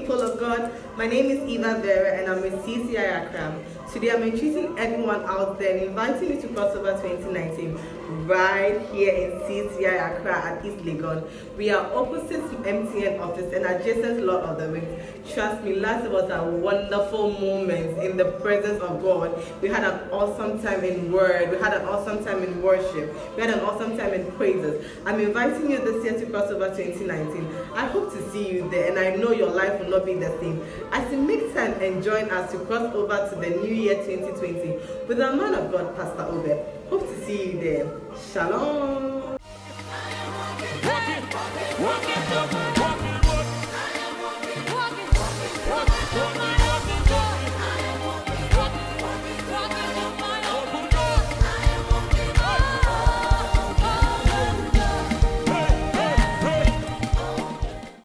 people of God. My name is Eva Vera and I'm with CCI Accra. Today I'm entreating everyone out there and inviting you to Crossover 2019 right here in CCI Accra at East Legon. We are opposite to MTN office and adjacent Lord of the Rings. Trust me, last was a wonderful moment in the presence of God. We had an awesome time in word. We had an awesome time in worship. We had an awesome time in praises. I'm inviting you this year to Crossover 2019. I hope to see you there and I know your life will not be the same. As you make time and join us to cross over to the new year 2020 with our man of God, Pastor Obed. Hope to see you there. Shalom.